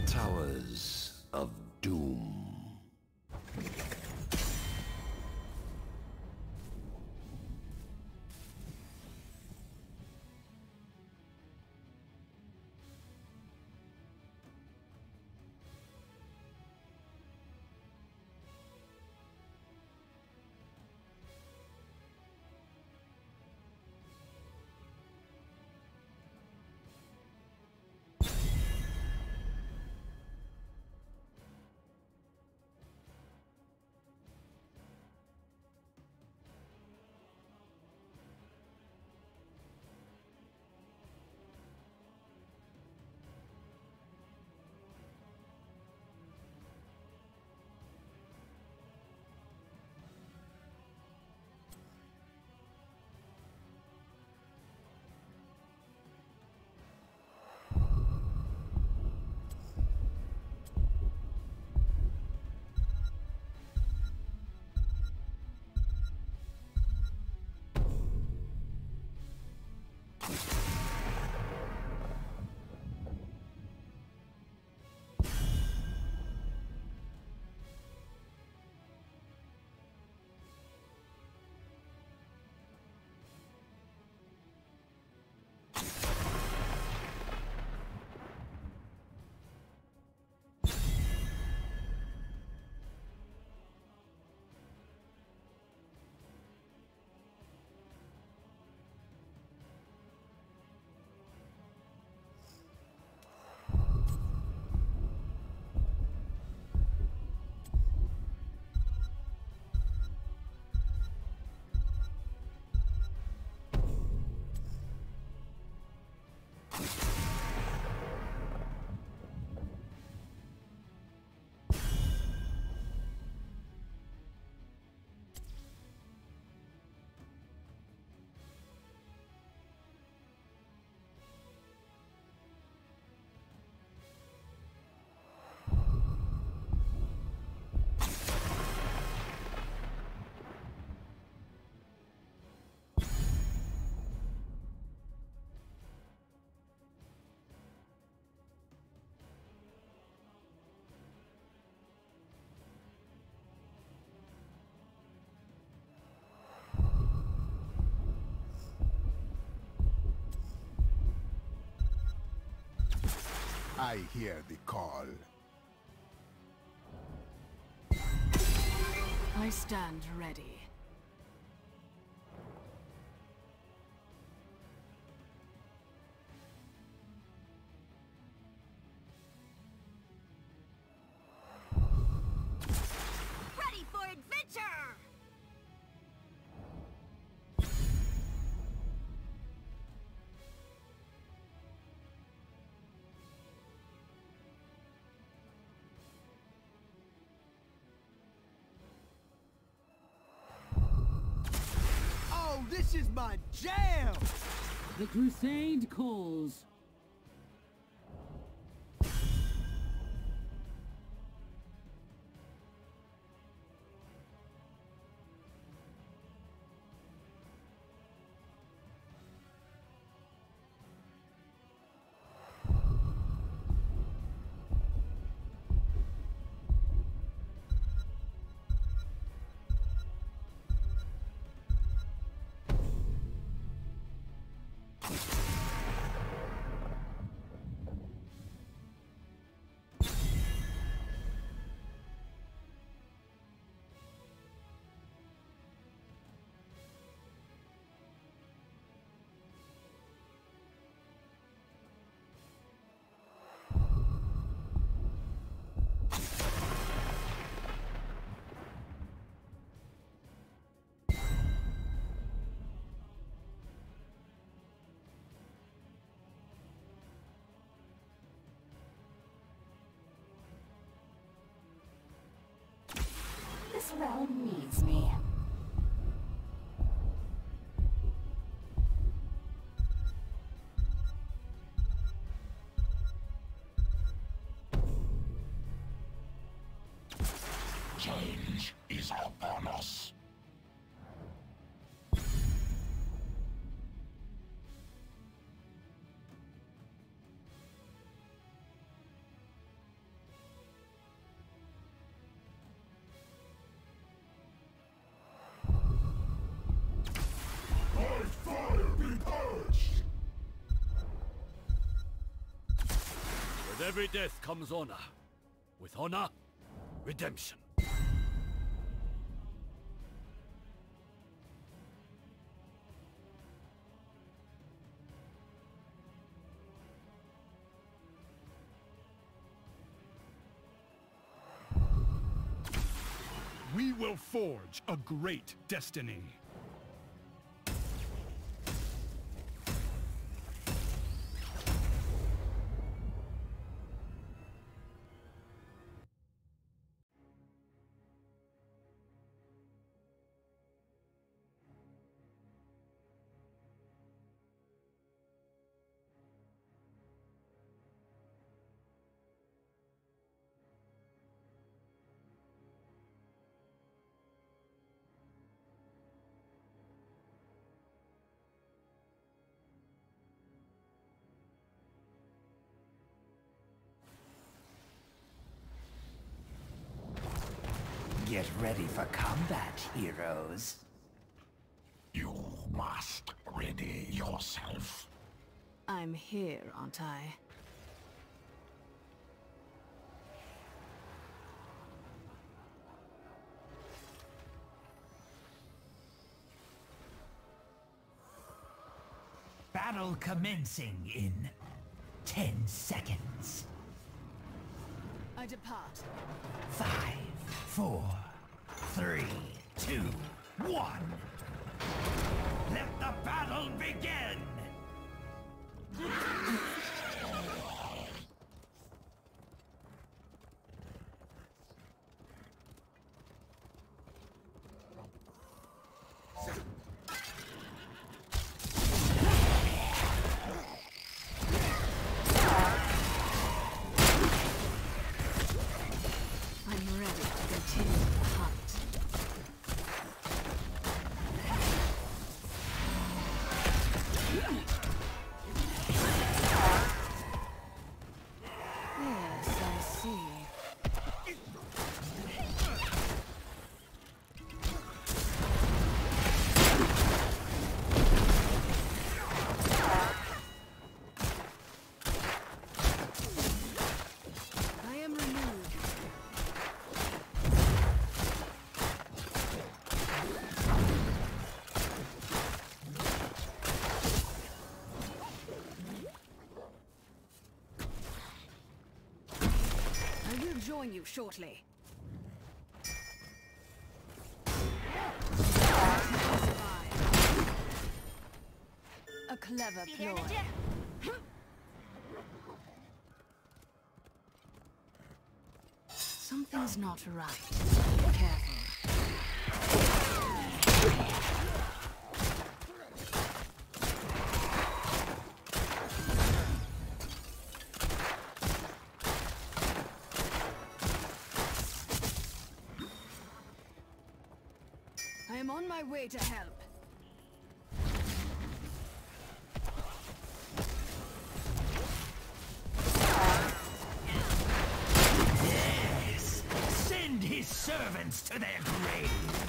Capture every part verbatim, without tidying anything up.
Towers of Doom. I hear the call. I stand ready. Ready for adventure! Oh, this is my jam! The crusade calls. This realm needs me. Change is upon us. With every death comes honor. With honor, redemption. We will forge a great destiny. Get ready for combat, heroes. You must ready yourself. I'm here, aren't I? Battle commencing in ten seconds. I depart. Five, four, three, two, one. Let the battle begin! I'm ready to continue the hunt. Yes, I see. I am removed. I will join you shortly. A clever ploy. Something's not right. Be careful. I am on my way to help. Yes! Send his servants to their grave!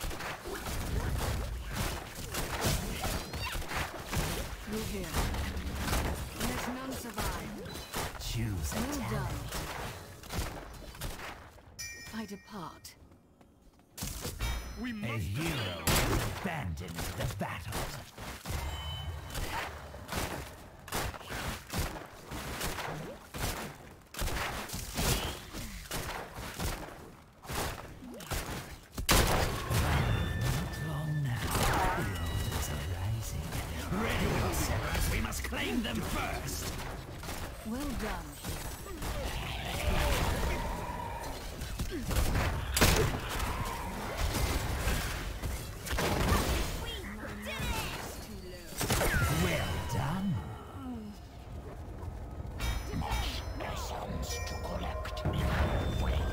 Through here. Let none survive. Choose a Well talent. done. I depart. We A must hero has abandoned the battle. Not long now. The altars are rising. Ready yourselves. We must claim them first. Well done. Well done. Much lessons to collect in our wake.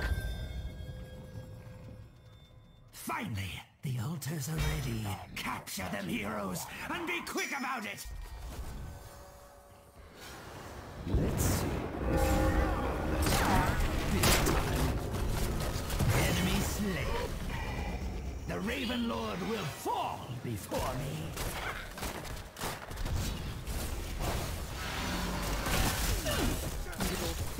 Finally, the altars are ready. Capture them, heroes, and be quick about it! Let's see. This time. Enemy slain. The Raven Lord will fall before me. Beautiful.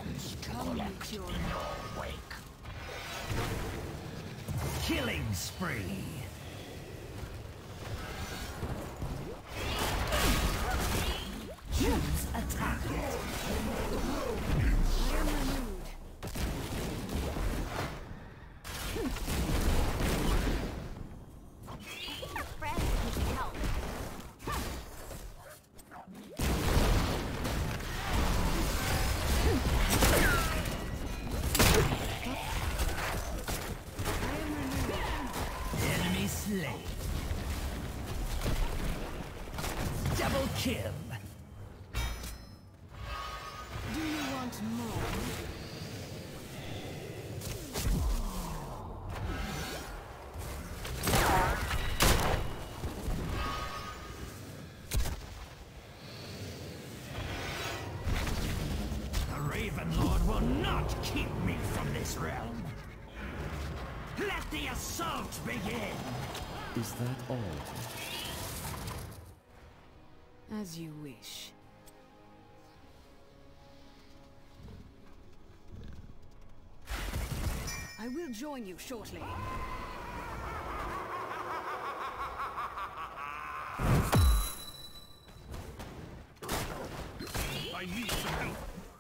Rations to Come collect with in your- your wake. Killing spree. Choose a target. I am renewed. Your friends need help. I am renewed. Enemy slain. Double kill. Do you want more? The Raven Lord will not keep me from this realm. Let the assault begin. Is that all? As you wish. I will join you shortly. I need some help.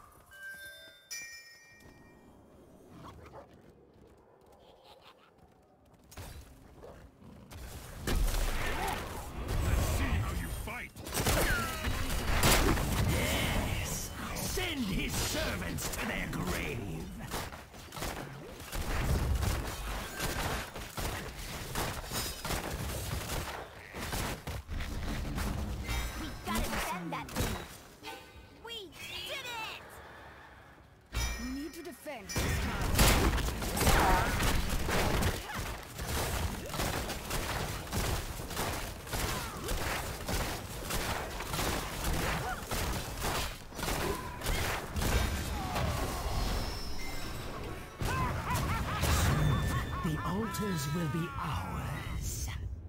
Let's see how you fight. Yes. Send his servants to their grave. We gotta defend that thing. We did it! We need to defend this tower. The altars will be ours.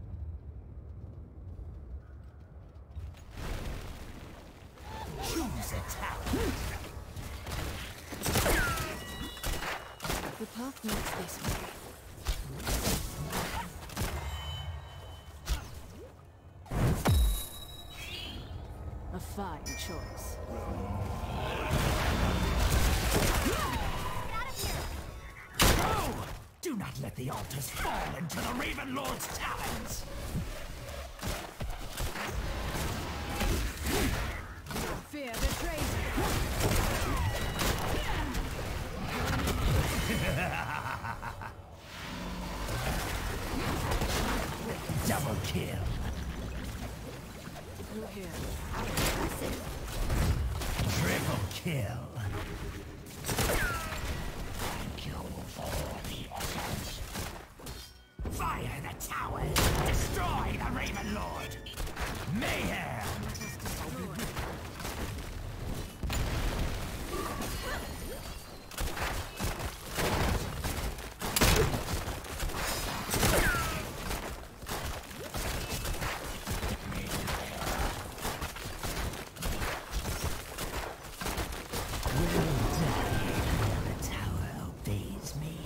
Choose a talent. The path leads this way. A fine choice. Oh! Do not let the altars fall into the Raven Lord's talons! Fear betrays you. Double kill. Through here. Triple kill. Thank you for the essence. Fire the towers! Destroy the Raven Lord! Mayhem! The tower obeys me.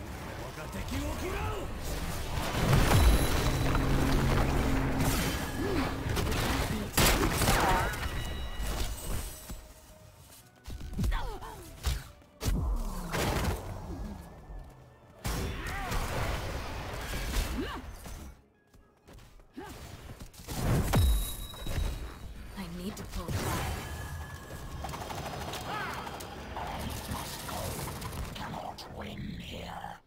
I need to pull back. Cannot win here.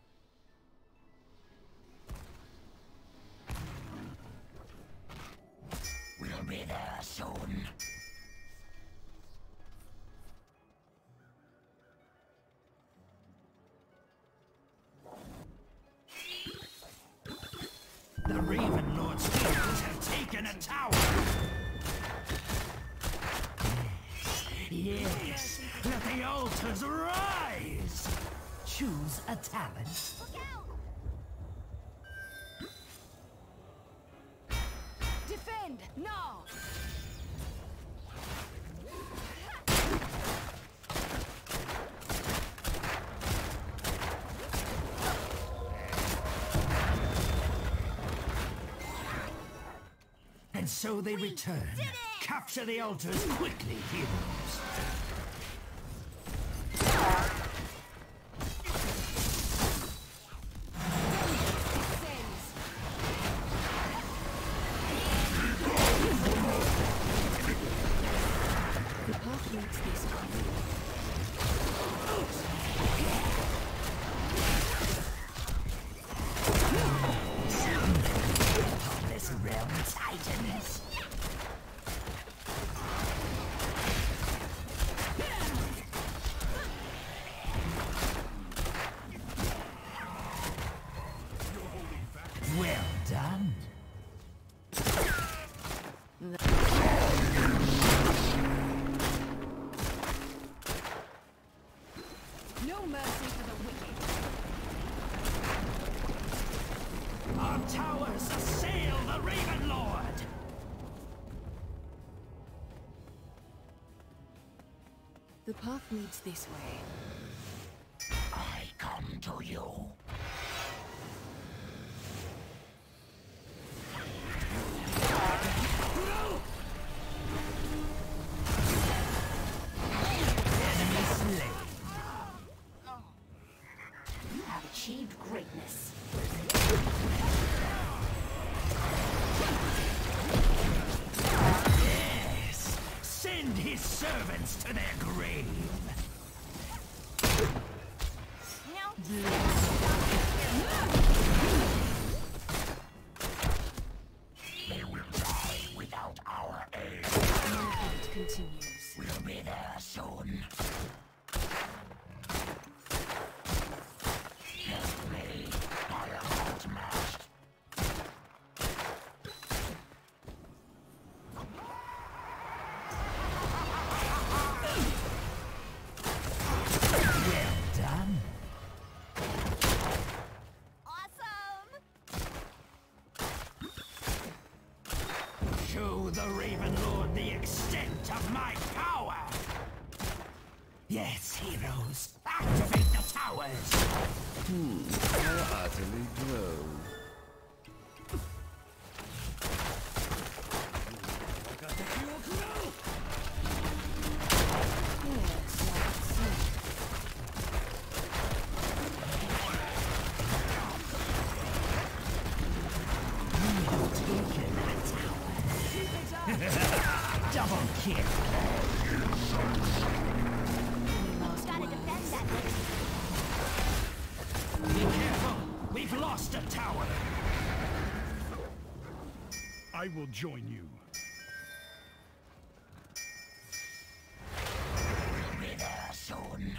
We'll be there soon. The Raven Lord's heroes have taken a tower! Yes, yes, let the altars rise! Choose a talent. Look out! Defend! Now! so they return. Capture the altars quickly, heroes. The path leads this way. This realm tightens. Well done. No mercy for the wicked. Our towers assail the Raven Lord. The path leads this way. I come to you. Enemy slain. You have achieved greatness. Yes. Send his servants to their grave. They will die without our aid. My hunt continues. We'll be there soon. Help me. I am outmatched. Well done. Awesome! Show the Raven Lord the extent of my power! Yes, heroes! Activate the towers! How utterly droll. Yes, like so. Taken that tower. Double kill! Any last Gotta words? defend that thing. Be careful! We've lost a tower! I will join you. We'll be there soon.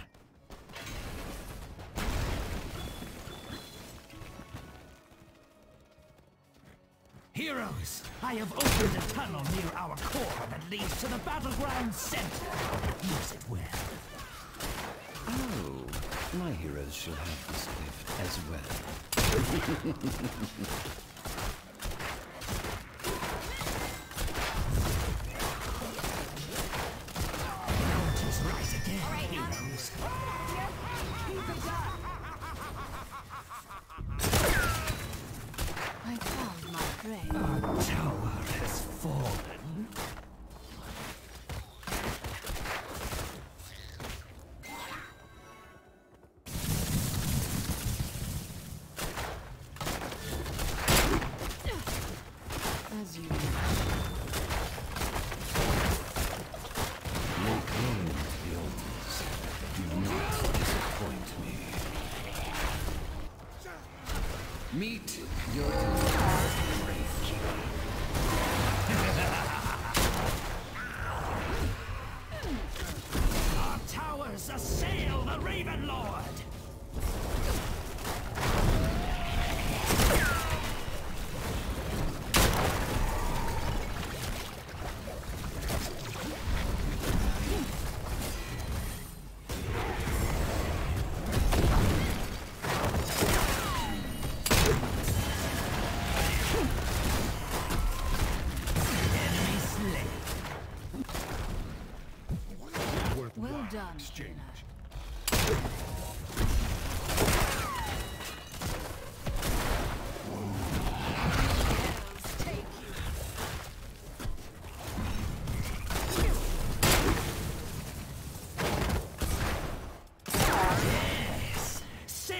Heroes! I have opened a tunnel near our core that leads to the battleground center. Use it well. Oh, my heroes shall have this gift as well. Mountains rise again, heroes. I found my prey. Our tower has fallen. As you Lay claim to the altars. Do not disappoint me. Meet your grave keeper. Our towers assail the Raven Lord! Enemy slain. Worthwhile well done, exchange. Valla.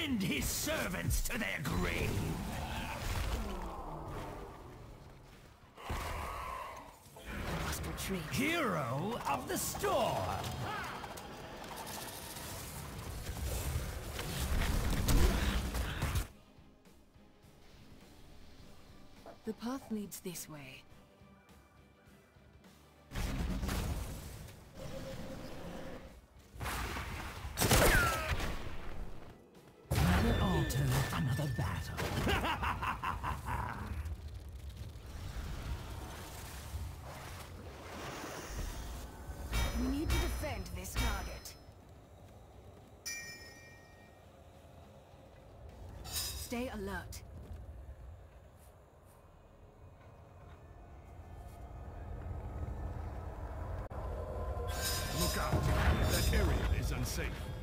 send his servants to their grave. Must retreat. Hero of the storm. The path leads this way. Another altar, another battle. We need to defend this target. Stay alert. Look out. That area is unsafe.